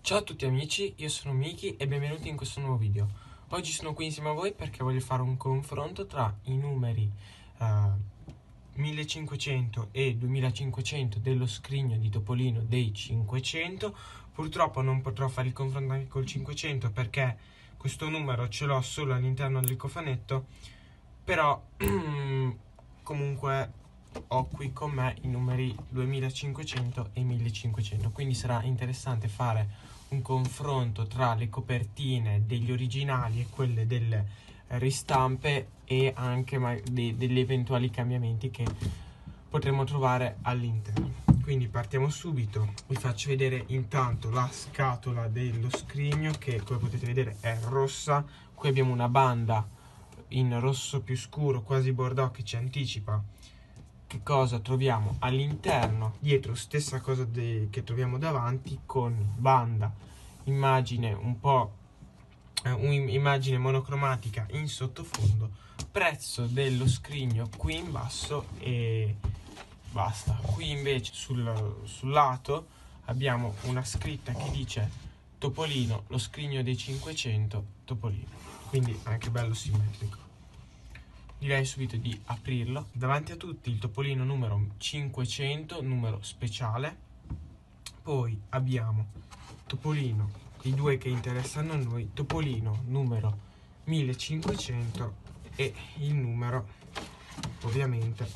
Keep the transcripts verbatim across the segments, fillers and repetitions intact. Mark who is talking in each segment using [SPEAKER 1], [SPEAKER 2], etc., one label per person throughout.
[SPEAKER 1] Ciao a tutti amici, io sono Miki e benvenuti in questo nuovo video. Oggi sono qui insieme a voi perché voglio fare un confronto tra i numeri uh, millecinquecento e duemilacinquecento dello scrigno di Topolino dei cinquecento. Purtroppo non potrò fare il confronto anche col cinquecento perché questo numero ce l'ho solo all'interno del cofanetto, però comunque ho qui con me i numeri duemilacinquecento e millecinquecento, quindi sarà interessante fare un confronto tra le copertine degli originali e quelle delle ristampe e anche de degli eventuali cambiamenti che potremo trovare all'interno. Quindi partiamo subito, vi faccio vedere intanto la scatola dello scrigno che, come potete vedere, è rossa. Qui abbiamo una banda in rosso più scuro, quasi bordeaux, che ci anticipa che cosa troviamo all'interno. Dietro stessa cosa che troviamo davanti, con banda, immagine un po' eh, un'immagine monocromatica in sottofondo, prezzo dello scrigno qui in basso e basta. Qui invece sul, sul lato abbiamo una scritta che dice Topolino, lo scrigno dei cinquecento, Topolino, quindi anche bello simmetrico. Direi subito di aprirlo. Davanti a tutti il Topolino numero cinquecento, numero speciale. Poi abbiamo Topolino, i due che interessano a noi, Topolino numero millecinquecento e il numero ovviamente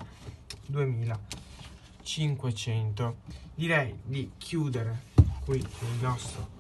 [SPEAKER 1] duemilacinquecento. Direi di chiudere qui il nostro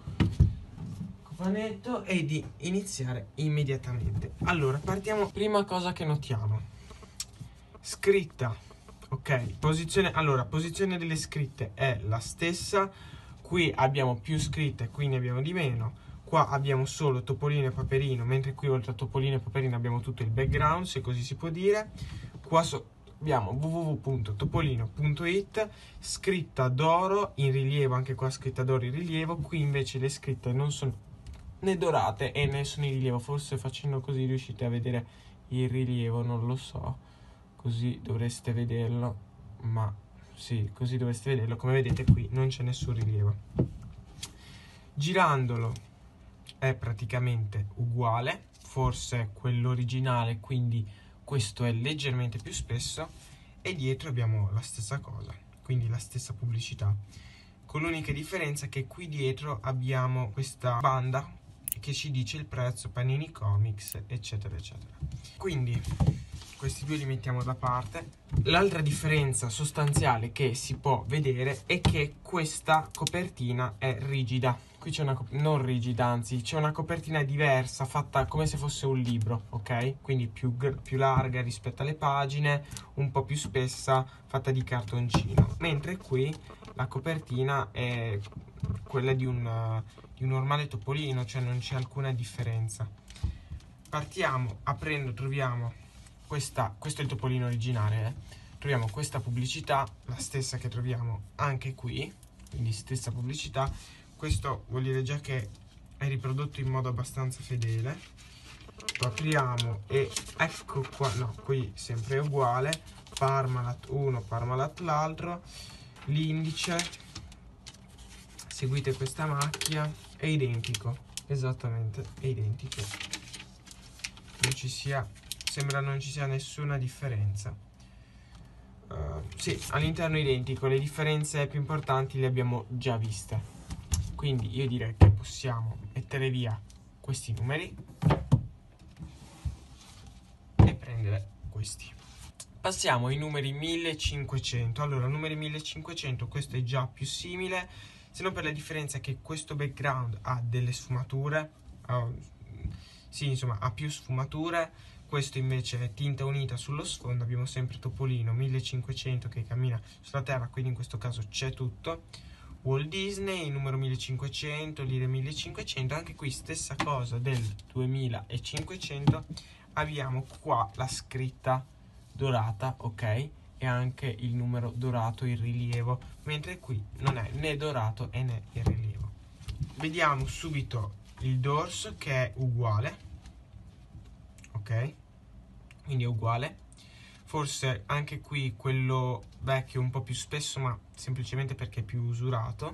[SPEAKER 1] e di iniziare immediatamente. Allora, partiamo. Prima cosa che notiamo: scritta, ok, posizione. Allora, posizione delle scritte è la stessa. Qui abbiamo più scritte, qui ne abbiamo di meno. Qua abbiamo solo Topolino e Paperino, mentre qui oltre a Topolino e Paperino abbiamo tutto il background, se così si può dire. Qua so abbiamo w w w punto topolino punto it, scritta d'oro in rilievo, anche qua scritta d'oro in rilievo. Qui invece le scritte non sono né dorate e né sono in rilievo, forse facendo così riuscite a vedere il rilievo, non lo so, così dovreste vederlo, ma sì, così dovreste vederlo. Come vedete qui non c'è nessun rilievo. Girandolo è praticamente uguale, forse quello originale, quindi questo è leggermente più spesso, e dietro abbiamo la stessa cosa, quindi la stessa pubblicità, con l'unica differenza che qui dietro abbiamo questa banda che ci dice il prezzo, Panini Comics, eccetera eccetera. Quindi questi due li mettiamo da parte. L'altra differenza sostanziale che si può vedere è che questa copertina è rigida. Qui c'è una, non rigida, anzi c'è una copertina diversa, fatta come se fosse un libro, ok? Quindi più, più larga rispetto alle pagine, un po' più spessa, fatta di cartoncino. Mentre qui la copertina è quella di un, di un normale Topolino, cioè non c'è alcuna differenza. Partiamo aprendo, troviamo questa, questo è il Topolino originale, eh? Troviamo questa pubblicità, la stessa che troviamo anche qui, quindi stessa pubblicità. Questo vuol dire già che è riprodotto in modo abbastanza fedele. Lo apriamo e ecco qua, no, qui sempre è uguale, Parmalat uno, Parmalat l'altro, l'indice, seguite questa macchia, è identico, esattamente, è identico, non ci sia, sembra non ci sia nessuna differenza. Uh, sì, all'interno è identico, le differenze più importanti le abbiamo già viste. Quindi io direi che possiamo mettere via questi numeri e prendere questi. Passiamo ai numeri millecinquecento. Allora, numeri millecinquecento, questo è già più simile, se non per la differenza che questo background ha delle sfumature, uh, sì, insomma, ha più sfumature. Questo invece è tinta unita sullo sfondo. Abbiamo sempre Topolino millecinquecento che cammina sulla terra, quindi in questo caso c'è tutto. Walt Disney, il numero millecinquecento, lire millecinquecento, anche qui stessa cosa del duemilacinquecento, abbiamo qua la scritta dorata, ok, e anche il numero dorato in rilievo, mentre qui non è né dorato e né in rilievo. Vediamo subito il dorso che è uguale, ok, quindi è uguale. Forse anche qui quello vecchio un po' più spesso, ma semplicemente perché è più usurato.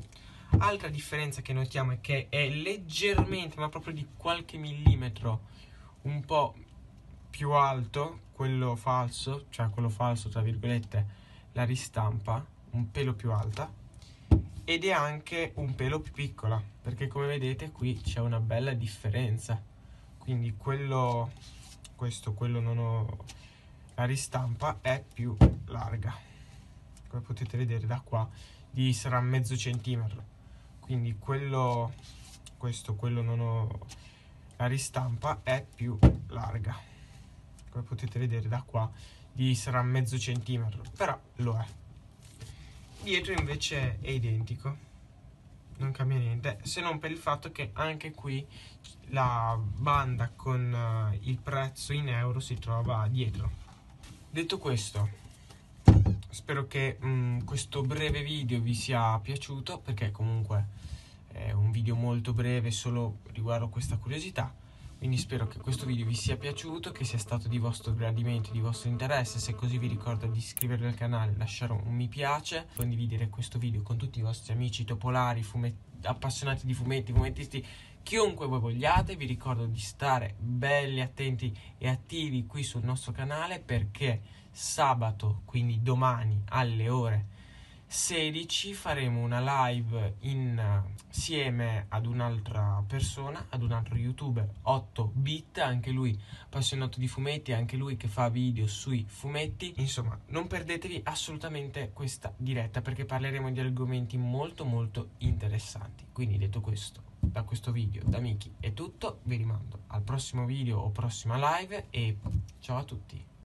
[SPEAKER 1] Altra differenza che notiamo è che è leggermente, ma proprio di qualche millimetro, un po' più alto quello falso, cioè quello falso tra virgolette, la ristampa, un pelo più alta, ed è anche un pelo più piccola, perché come vedete qui c'è una bella differenza. Quindi quello, questo, quello non ho, la ristampa è più larga, come potete vedere da qua, di sarà mezzo centimetro. Quindi quello, questo, quello non ho, la ristampa è più larga, come potete vedere da qua, di sarà mezzo centimetro, però lo è. Dietro invece è identico, non cambia niente, se non per il fatto che anche qui la banda con uh, il prezzo in euro si trova dietro. Detto questo, spero che um, questo breve video vi sia piaciuto, perché comunque è un video molto breve solo riguardo questa curiosità. Quindi spero che questo video vi sia piaciuto, che sia stato di vostro gradimento, di vostro interesse. Se così vi ricordo di iscrivervi al canale, lasciare un mi piace, condividere questo video con tutti i vostri amici topolari, appassionati di fumetti, fumettisti, chiunque voi vogliate. Vi ricordo di stare belli attenti e attivi qui sul nostro canale, perché sabato, quindi domani alle ore sedici, faremo una live insieme ad un'altra persona, ad un altro youtuber, otto bit, anche lui appassionato di fumetti, anche lui che fa video sui fumetti. Insomma, non perdetevi assolutamente questa diretta, perché parleremo di argomenti molto molto interessanti. Quindi, detto questo, da questo video da Miki è tutto, vi rimando al prossimo video o prossima live e ciao a tutti.